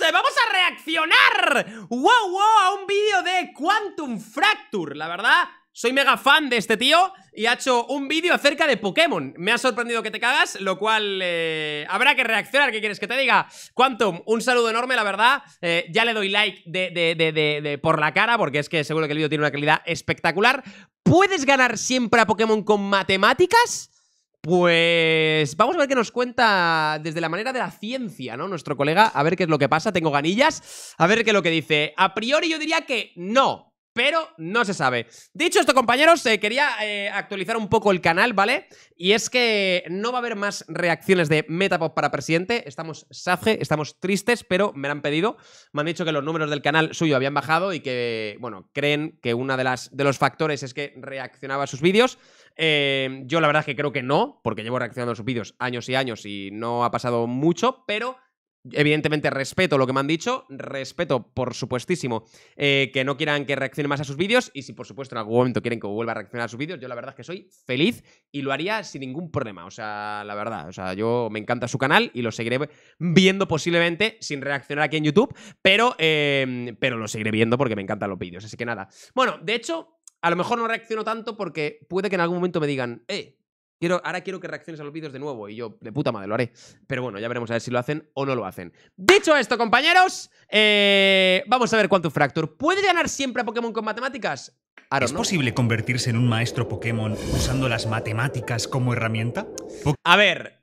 gente, vamos a reaccionar a un vídeo de Quantum Fracture. La verdad, soy mega fan de este tío y ha hecho un vídeo acerca de Pokémon. Me ha sorprendido que te cagas, lo cual habrá que reaccionar. ¿Qué quieres que te diga? Quantum, un saludo enorme, la verdad. Ya le doy like por la cara, porque es que seguro que el vídeo tiene una calidad espectacular. ¿Puedes ganar siempre a Pokémon con matemáticas? Pues vamos a ver qué nos cuenta desde la manera de la ciencia, ¿no? Nuestro colega, a ver qué es lo que pasa, tengo ganillas, a ver qué es lo que dice. A priori yo diría que no, pero no se sabe. Dicho esto, compañeros, quería actualizar un poco el canal, ¿vale? Y es que no va a haber más reacciones de Metapod para presidente. Estamos sadge, estamos tristes, pero me lo han pedido. Me han dicho que los números del canal suyo habían bajado y que, bueno, creen que uno de los factores es que reaccionaba a sus vídeos. Yo la verdad es que creo que no, porque llevo reaccionando a sus vídeos años y años y no ha pasado mucho, pero evidentemente respeto lo que me han dicho, respeto por supuestísimo que no quieran que reaccione más a sus vídeos, y si por supuesto en algún momento quieren que vuelva a reaccionar a sus vídeos, yo la verdad es que soy feliz y lo haría sin ningún problema, o sea, la verdad, o sea, yo me encanta su canal y lo seguiré viendo posiblemente sin reaccionar aquí en YouTube, pero lo seguiré viendo porque me encantan los vídeos, así que nada. Bueno, de hecho, a lo mejor no reacciono tanto porque puede que en algún momento me digan, ahora quiero que reacciones a los vídeos de nuevo, y yo, de puta madre, lo haré. Pero bueno, ya veremos a ver si lo hacen o no lo hacen. Dicho esto, compañeros, vamos a ver Quantum Fracture. ¿Puede ganar siempre a Pokémon con matemáticas? ¿Es posible convertirse en un maestro Pokémon usando las matemáticas como herramienta? A ver,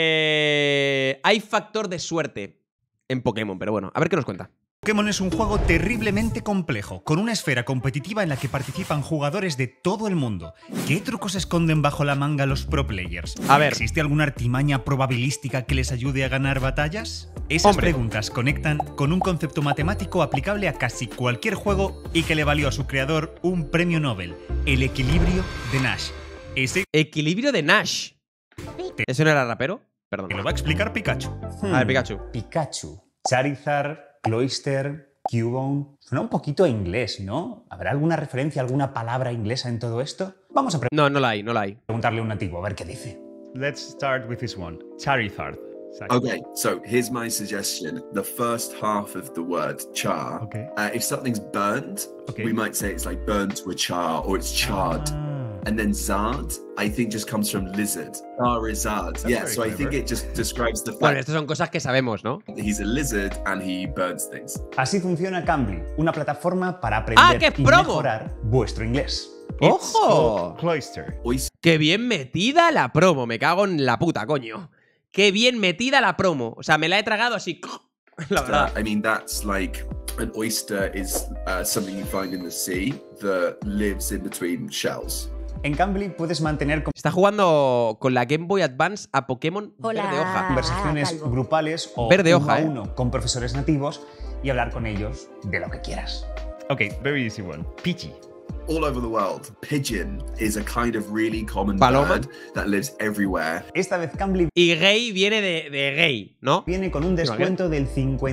hay factor de suerte en Pokémon, pero bueno, a ver qué nos cuenta. Pokémon es un juego terriblemente complejo, con una esfera competitiva en la que participan jugadores de todo el mundo. ¿Qué trucos esconden bajo la manga los pro players? A ver, ¿existe alguna artimaña probabilística que les ayude a ganar batallas? Esas preguntas conectan con un concepto matemático aplicable a casi cualquier juego y que le valió a su creador un premio Nobel: el equilibrio de Nash. Equilibrio de Nash. ¿Eso no era rapero? Perdón. Que lo va a explicar Pikachu. A ver, Pikachu. Pikachu, Charizard, Cloyster, Cubone. Suena un poquito a inglés, ¿no? ¿Habrá alguna referencia, alguna palabra inglesa en todo esto? Vamos a No la hay. preguntarle a un nativo, a ver qué dice. Let's start with this one. Charizard. Okay, so here's my suggestion. The first half of the word char. Okay. If something's burnt, Okay. we might say it's like burned to a char or it's charred. And then Zard, I think, just comes from lizard. Charizard. Yeah, very so I think clever. it just describes the Bueno, fact estas son cosas que sabemos, ¿no? that he's a lizard and he burns things. Así funciona Cambly, una plataforma para aprender ¡qué y promo! mejorar vuestro inglés. ¡Ojo! Cloyster. ¡Qué bien metida la promo! Me cago en la puta, coño. ¡Qué bien metida la promo! O sea, me la he tragado así. La verdad. I mean, that's like an oyster is something you find in the sea that lives in between shells. En Cambly puedes mantener Está jugando con la Game Boy Advance a Pokémon Hola. Verde Hoja. conversaciones Calvo. grupales o Verde uno hoja, a uno con profesores nativos y hablar con ellos de lo que quieras. Okay, very easy one. Pidgey. All over the world, pigeon is a kind of really common Paloma. bird that lives everywhere. Esta vez Cambly Y gay viene de gay, ¿no? viene con un descuento del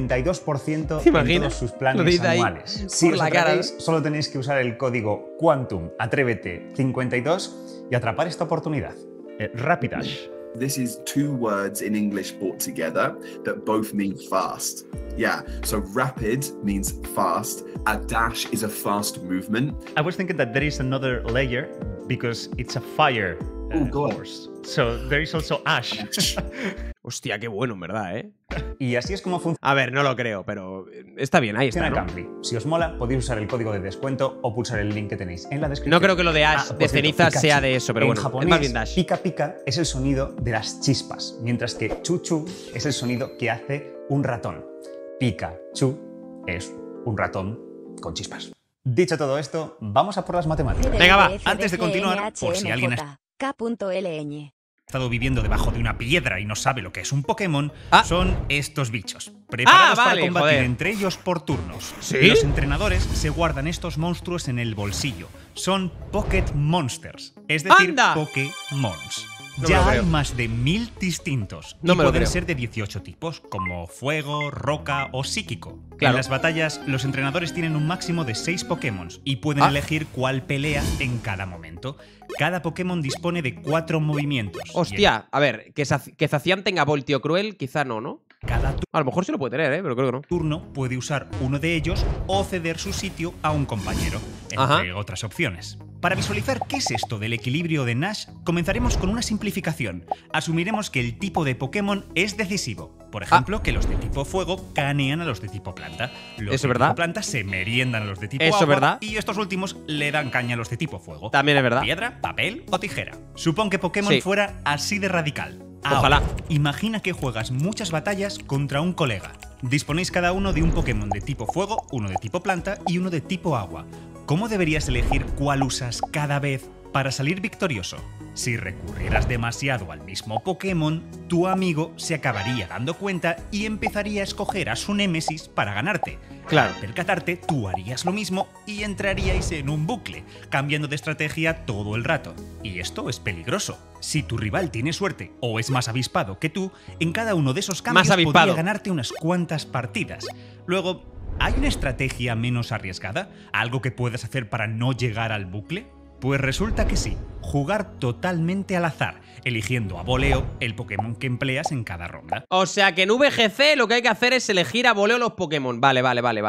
52% ¿Te en imaginas? todos sus Lo planes dice ahí anuales. Si por os la cara. atrevéis, solo tenéis que usar el código Quantum Atrévete 52 y atrapar esta oportunidad. Rapidash. This is two words in English brought together that both mean fast. Yeah, so rapid means fast. A dash is a fast movement. I was thinking that there is another layer because it's a fire God. horse. So there is also Ash. Hostia, qué bueno, en verdad, ¿eh? Y así es como funciona A ver, no lo creo, pero está bien, ahí está, ¿no? Cambly. Si os mola, podéis usar el código de descuento o pulsar el link que tenéis en la descripción. No creo que lo de Ash por de cierto, cenizas Pikachu. sea de eso, pero En bueno, es japonés, más bien Dash. Pika Pika es el sonido de las chispas, mientras que Chu Chu es el sonido que hace un ratón. Pikachu es un ratón con chispas. Dicho todo esto, vamos a por las matemáticas. Venga, va. Antes de continuar, por si alguien ha K.ln. estado viviendo debajo de una piedra y no sabe lo que es un Pokémon, Ah. son estos bichos, preparados vale, para combatir joder. entre ellos por turnos. ¿Sí? Los entrenadores se guardan estos monstruos en el bolsillo. Son Pocket Monsters, es decir, ¡Anda! Pokémons. No me Ya lo hay creo. más de 1000 distintos No y me lo pueden creo. ser de 18 tipos, como fuego, roca o psíquico. Claro. En las batallas, los entrenadores tienen un máximo de 6 Pokémon y pueden Ah. elegir cuál pelea en cada momento. Cada Pokémon dispone de 4 movimientos. y el Hostia, a ver, que Zacian tenga Voltio Cruel, quizá no, ¿no? Cada A lo mejor sí lo puede tener, pero creo que no. turno puede usar uno de ellos o ceder su sitio a un compañero, entre otras opciones. Para visualizar qué es esto del equilibrio de Nash, comenzaremos con una simplificación. Asumiremos que el tipo de Pokémon es decisivo. Por ejemplo, que los de tipo fuego canean a los de tipo planta. Los ¿Eso de verdad? tipo planta se meriendan a los de tipo ¿Eso agua. verdad? Y estos últimos le dan caña a los de tipo fuego. También es verdad. Piedra, papel o tijera. Supón que Pokémon Sí. fuera así de radical. Ojalá. Ahora, imagina que juegas muchas batallas contra un colega. Disponéis cada uno de un Pokémon de tipo fuego, uno de tipo planta y uno de tipo agua. ¿Cómo deberías elegir cuál usas cada vez para salir victorioso? Si recurrieras demasiado al mismo Pokémon, tu amigo se acabaría dando cuenta y empezaría a escoger a su némesis para ganarte. Claro. Al percatarte, tú harías lo mismo y entraríais en un bucle, cambiando de estrategia todo el rato. Y esto es peligroso. Si tu rival tiene suerte o es más avispado que tú, en cada uno de esos cambios podría ganarte unas cuantas partidas. Luego, ¿hay una estrategia menos arriesgada? ¿Algo que puedas hacer para no llegar al bucle? Pues resulta que sí, jugar totalmente al azar, eligiendo a voleo el Pokémon que empleas en cada ronda. O sea que en VGC lo que hay que hacer es elegir a voleo los Pokémon. Vale.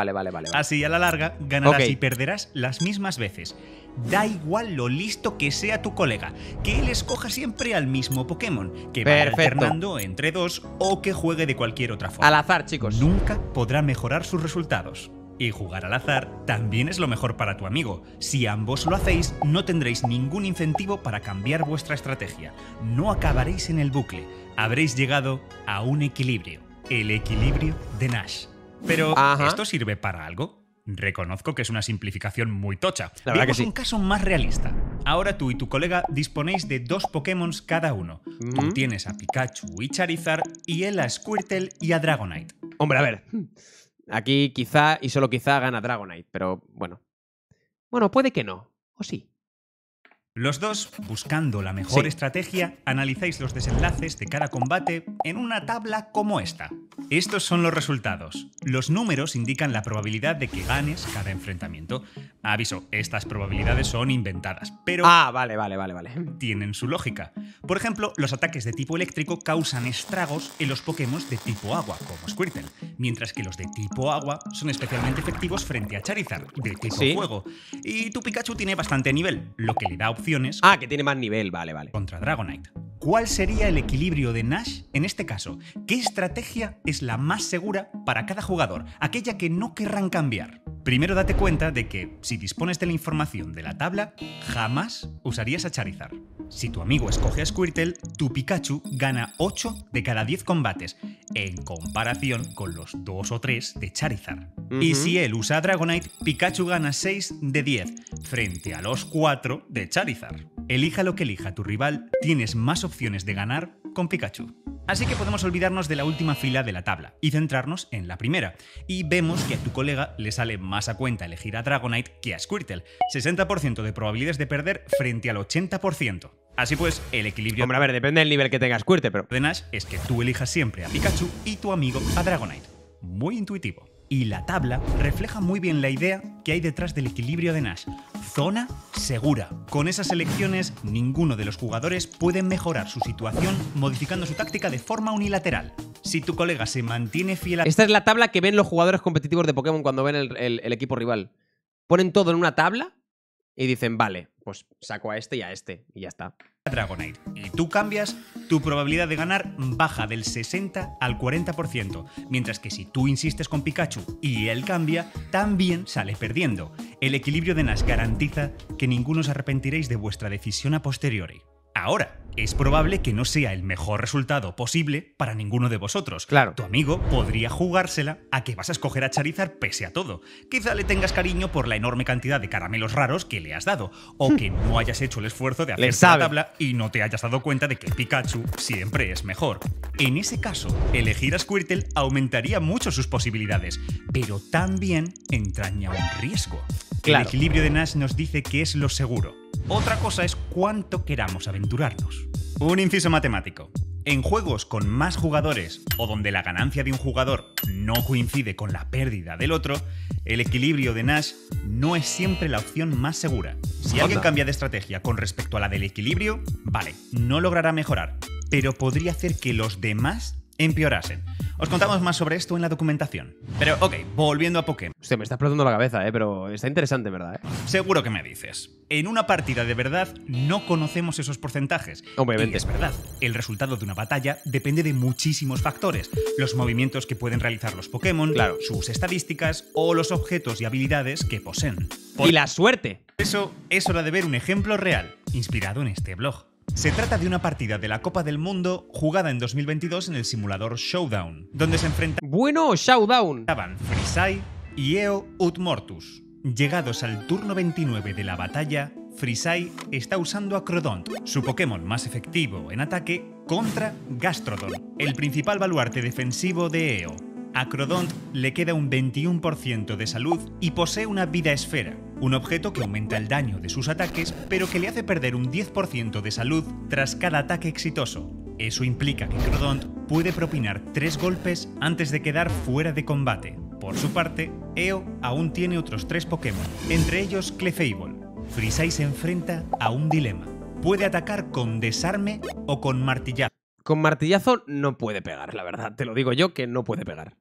Así a la larga ganarás Ok. y perderás las mismas veces. Da igual lo listo que sea tu colega, que él escoja siempre al mismo Pokémon, que vaya Perfecto. alternando entre dos o que juegue de cualquier otra forma. Al azar, chicos. Nunca podrá mejorar sus resultados. Y jugar al azar también es lo mejor para tu amigo. Si ambos lo hacéis, no tendréis ningún incentivo para cambiar vuestra estrategia. No acabaréis en el bucle. Habréis llegado a un equilibrio. El equilibrio de Nash. Pero, ¿esto sirve para algo? Reconozco que es una simplificación muy tocha. La verdad que Veamos sí. un caso más realista. Ahora tú y tu colega disponéis de 2 Pokémon cada uno. Tú tienes a Pikachu y Charizard y él a Squirtle y a Dragonite. Hombre, a ver. Aquí quizá y solo quizá gana Dragonite, pero bueno. Bueno, puede que no. O sí. Los dos, buscando la mejor estrategia, analizáis los desenlaces de cada combate en una tabla como esta. Estos son los resultados. Los números indican la probabilidad de que ganes cada enfrentamiento. Aviso, estas probabilidades son inventadas, pero vale. tienen su lógica. Por ejemplo, los ataques de tipo eléctrico causan estragos en los Pokémon de tipo agua, como Squirtle, mientras que los de tipo agua son especialmente efectivos frente a Charizard, de tipo fuego. Y tu Pikachu tiene bastante nivel, lo que le da opciones que tiene más nivel, vale. contra Dragonite. ¿Cuál sería el equilibrio de Nash en este caso? ¿Qué estrategia es la más segura para cada jugador? Aquella que no querrán cambiar. Primero date cuenta de que, si dispones de la información de la tabla, jamás usarías a Charizard. Si tu amigo escoge a Squirtle, tu Pikachu gana 8 de cada 10 combates, en comparación con los 2 o 3 de Charizard. Y si él usa a Dragonite, Pikachu gana 6 de 10, frente a los 4 de Charizard. Elija lo que elija tu rival, tienes más opciones de ganar con Pikachu. Así que podemos olvidarnos de la última fila de la tabla y centrarnos en la primera. Y vemos que a tu colega le sale más a cuenta elegir a Dragonite que a Squirtle. 60% de probabilidades de perder frente al 80%. Así pues, el equilibrio Hombre, a ver, depende del nivel que tenga Squirtle, pero... de Nash es que tú elijas siempre a Pikachu y tu amigo a Dragonite. Muy intuitivo. Y la tabla refleja muy bien la idea que hay detrás del equilibrio de Nash. Zona segura. Con esas elecciones, ninguno de los jugadores puede mejorar su situación modificando su táctica de forma unilateral. Si tu colega se mantiene fiel a... Esta es la tabla que ven los jugadores competitivos de Pokémon cuando ven el equipo rival. Ponen todo en una tabla y dicen, vale, pues saco a este y ya está. Dragonite, y tú cambias, tu probabilidad de ganar baja del 60 al 40%, mientras que si tú insistes con Pikachu y él cambia, también sale perdiendo. El equilibrio de Nash garantiza que ninguno os arrepentiréis de vuestra decisión a posteriori. Ahora, es probable que no sea el mejor resultado posible para ninguno de vosotros. Claro. Tu amigo podría jugársela a que vas a escoger a Charizard pese a todo. Quizá le tengas cariño por la enorme cantidad de caramelos raros que le has dado, o que no hayas hecho el esfuerzo de hacer la tabla y no te hayas dado cuenta de que Pikachu siempre es mejor. En ese caso, elegir a Squirtle aumentaría mucho sus posibilidades, pero también entraña un riesgo. Claro. El equilibrio de Nash nos dice que es lo seguro. Otra cosa es cuánto queramos aventurarnos. Un inciso matemático. En juegos con más jugadores o donde la ganancia de un jugador no coincide con la pérdida del otro, el equilibrio de Nash no es siempre la opción más segura. Si alguien cambia de estrategia con respecto a la del equilibrio, vale, no logrará mejorar, pero podría hacer que los demás empeorasen. Os contamos más sobre esto en la documentación. Pero ok, volviendo a Pokémon. Hostia, me está explotando la cabeza, pero está interesante, ¿verdad? Seguro que me dices. En una partida de verdad no conocemos esos porcentajes. Obviamente. Y es verdad. El resultado de una batalla depende de muchísimos factores. Los movimientos que pueden realizar los Pokémon, claro, sus estadísticas o los objetos y habilidades que poseen. Y la suerte. Por eso es hora de ver un ejemplo real, inspirado en este blog. Se trata de una partida de la Copa del Mundo jugada en 2022 en el simulador Showdown, donde se enfrentaban Bueno, Showdown. Freesai y Eo Utmortus. Llegados al turno 29 de la batalla, Freesai está usando a Crodont, su Pokémon más efectivo en ataque, contra Gastrodon, el principal baluarte defensivo de Eo. A Crodont le queda un 21% de salud y posee una vida esfera, un objeto que aumenta el daño de sus ataques, pero que le hace perder un 10% de salud tras cada ataque exitoso. Eso implica que Crodont puede propinar 3 golpes antes de quedar fuera de combate. Por su parte, Eo aún tiene otros 3 Pokémon, entre ellos Clefable. Freesai se enfrenta a un dilema. Puede atacar con desarme o con martillazo. Con martillazo no puede pegar, la verdad. Te lo digo yo que no puede pegar.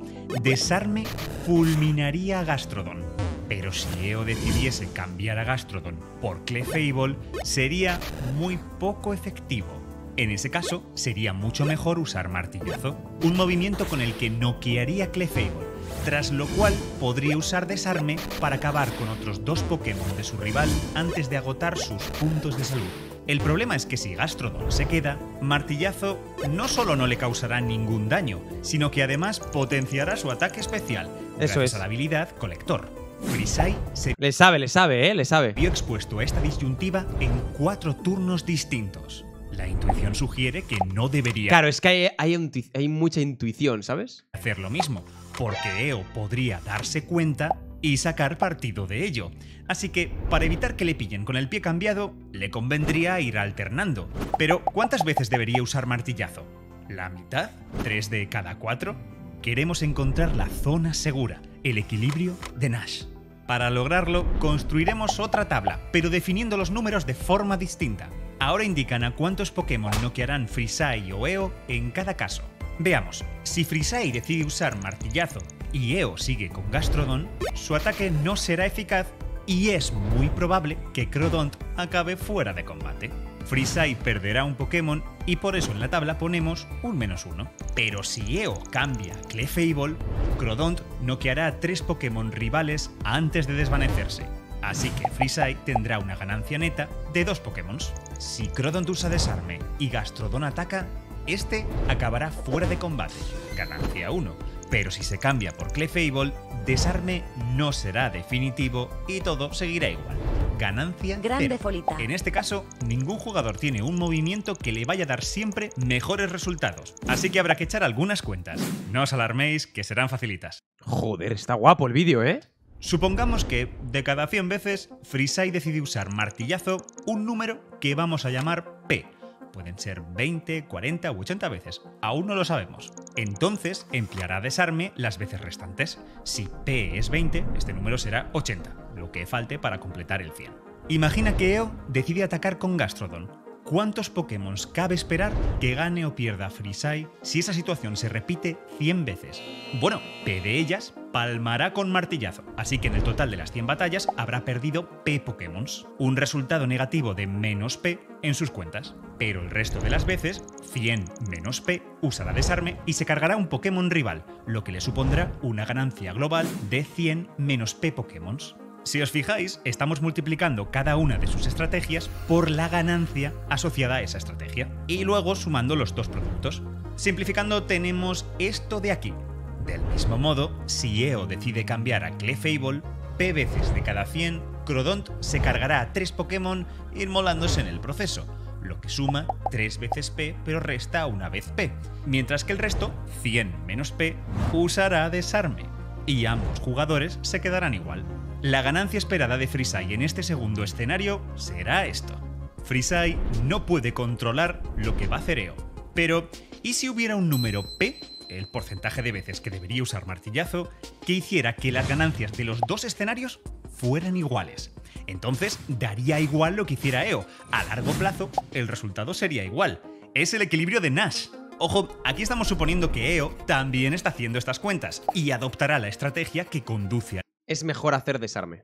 Desarme fulminaría a Gastrodon. Pero si Eo decidiese cambiar a Gastrodon por Clefable, sería muy poco efectivo. En ese caso, sería mucho mejor usar martillazo, un movimiento con el que noquearía Clefable, tras lo cual podría usar desarme para acabar con otros 2 Pokémon de su rival antes de agotar sus puntos de salud. El problema es que si Gastrodon se queda, martillazo no solo no le causará ningún daño, sino que además potenciará su ataque especial, gracias a la habilidad Colector. Freesai se Le sabe, le sabe. vio expuesto a esta disyuntiva en 4 turnos distintos. La intuición sugiere que no debería Claro, es que hay mucha intuición, ¿sabes? hacer lo mismo, porque Eo podría darse cuenta y sacar partido de ello. Así que, para evitar que le pillen con el pie cambiado, le convendría ir alternando. Pero, ¿cuántas veces debería usar martillazo? ¿La mitad? ¿3 de cada 4? Queremos encontrar la zona segura, el equilibrio de Nash. Para lograrlo, construiremos otra tabla, pero definiendo los números de forma distinta. Ahora indican a cuántos Pokémon noquearán Freesai o Eo en cada caso. Veamos, si Freesai decide usar martillazo y Eo sigue con Gastrodon, su ataque no será eficaz y es muy probable que Crodont acabe fuera de combate. Freesai perderá un Pokémon y por eso en la tabla ponemos un -1. Pero si Eo cambia a Clefable, Crodont noqueará a 3 Pokémon rivales antes de desvanecerse. Así que Freesai tendrá una ganancia neta de 2 Pokémon. Si Crodont usa desarme y Gastrodon ataca, este acabará fuera de combate, ganancia 1. Pero si se cambia por Clefable, desarme no será definitivo y todo seguirá igual. Ganancia Grande 0. Folita. En este caso, ningún jugador tiene un movimiento que le vaya a dar siempre mejores resultados. Así que habrá que echar algunas cuentas. No os alarméis, que serán facilitas. Joder, está guapo el vídeo, ¿eh? Supongamos que, de cada 100 veces, Freesai decide usar martillazo un número que vamos a llamar P. Pueden ser 20, 40 u 80 veces. Aún no lo sabemos. Entonces, empleará desarme las veces restantes. Si P es 20, este número será 80, lo que falte para completar el 100. Imagina que Eo decide atacar con Gastrodon. ¿Cuántos Pokémon cabe esperar que gane o pierda Freesai si esa situación se repite 100 veces? Bueno, P de ellas palmará con martillazo, así que en el total de las 100 batallas habrá perdido P Pokémon, un resultado negativo de -P en sus cuentas. Pero el resto de las veces, 100 menos P usará desarme y se cargará un Pokémon rival, lo que le supondrá una ganancia global de 100 menos P Pokémon. Si os fijáis, estamos multiplicando cada una de sus estrategias por la ganancia asociada a esa estrategia, y luego sumando los 2 productos. Simplificando, tenemos esto de aquí. Del mismo modo, si Eo decide cambiar a Clefable, P veces de cada 100, Crodont se cargará a 3 Pokémon inmolándose en el proceso, lo que suma 3 veces P pero resta una vez P, mientras que el resto, 100 menos P, usará desarme, y ambos jugadores se quedarán igual. La ganancia esperada de Freesai en este segundo escenario será esto. Freesai no puede controlar lo que va a hacer Eo, pero ¿y si hubiera un número P, el porcentaje de veces que debería usar martillazo, que hiciera que las ganancias de los 2 escenarios fueran iguales? Entonces daría igual lo que hiciera Eo. A largo plazo, el resultado sería igual. Es el equilibrio de Nash. Ojo, aquí estamos suponiendo que EO también está haciendo estas cuentas y adoptará la estrategia que conduce Es mejor hacer desarme,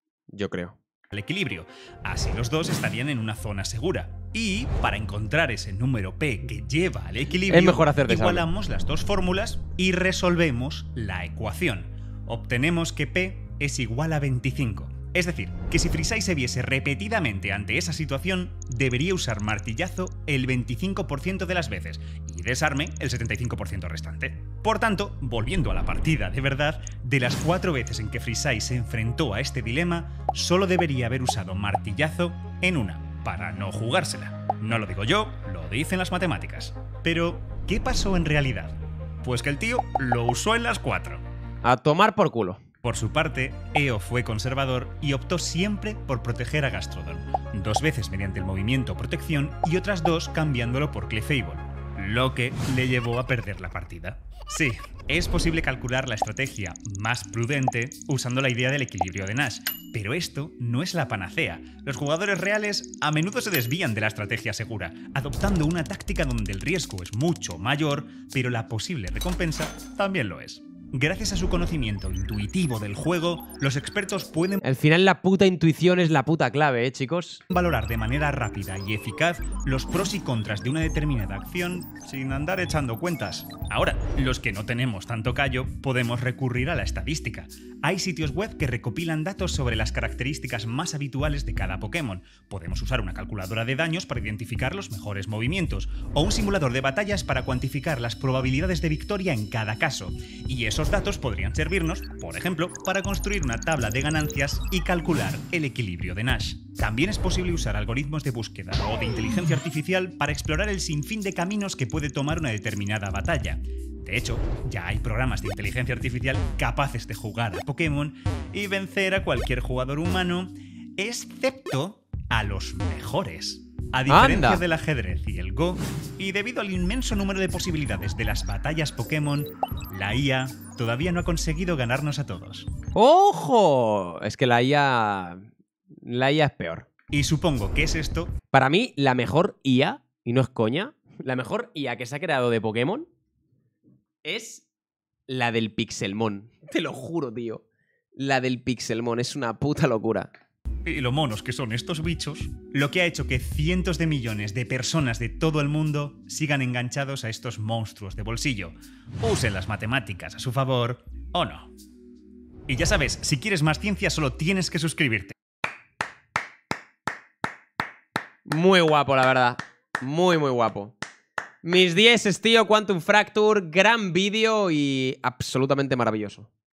yo creo. al equilibrio. Así los dos estarían en una zona segura. Y para encontrar ese número P que lleva al equilibrio, Es mejor hacer desarme. igualamos las dos fórmulas y resolvemos la ecuación. Obtenemos que P es igual a 25. Es decir, que si Freeside se viese repetidamente ante esa situación, debería usar martillazo el 25% de las veces y desarme el 75% restante. Por tanto, volviendo a la partida de verdad, de las 4 veces en que Freeside se enfrentó a este dilema, solo debería haber usado martillazo en una, para no jugársela. No lo digo yo, lo dicen las matemáticas. Pero, ¿qué pasó en realidad? Pues que el tío lo usó en las 4. A tomar por culo. Por su parte, EO fue conservador y optó siempre por proteger a Gastrodon, 2 veces mediante el movimiento protección y otras 2 cambiándolo por Clefable, lo que le llevó a perder la partida. Sí, es posible calcular la estrategia más prudente usando la idea del equilibrio de Nash, pero esto no es la panacea. Los jugadores reales a menudo se desvían de la estrategia segura, adoptando una táctica donde el riesgo es mucho mayor, pero la posible recompensa también lo es. Gracias a su conocimiento intuitivo del juego, los expertos pueden Al final la puta intuición es la puta clave, chicos. valorar de manera rápida y eficaz los pros y contras de una determinada acción sin andar echando cuentas. Ahora, los que no tenemos tanto callo, podemos recurrir a la estadística. Hay sitios web que recopilan datos sobre las características más habituales de cada Pokémon. Podemos usar una calculadora de daños para identificar los mejores movimientos, o un simulador de batallas para cuantificar las probabilidades de victoria en cada caso. Y esos datos podrían servirnos, por ejemplo, para construir una tabla de ganancias y calcular el equilibrio de Nash. También es posible usar algoritmos de búsqueda o de inteligencia artificial para explorar el sinfín de caminos que puede tomar una determinada batalla. De hecho, ya hay programas de inteligencia artificial capaces de jugar a Pokémon y vencer a cualquier jugador humano, excepto a los mejores. A diferencia ¡Anda! del ajedrez y el Go, y debido al inmenso número de posibilidades de las batallas Pokémon, la IA todavía no ha conseguido ganarnos a todos. ¡Ojo! Es que la IA es peor. Y supongo que es esto Para mí, la mejor IA, y no es coña, la mejor IA que se ha creado de Pokémon es la del Pixelmon. Te lo juro, tío. La del Pixelmon es una puta locura. y lo monos que son estos bichos, lo que ha hecho que cientos de millones de personas de todo el mundo sigan enganchados a estos monstruos de bolsillo. Usen las matemáticas a su favor o no. Y ya sabes, si quieres más ciencia solo tienes que suscribirte. Muy guapo, la verdad. Muy, muy guapo. Mis 10, tío, Quantum Fracture, gran vídeo y absolutamente maravilloso.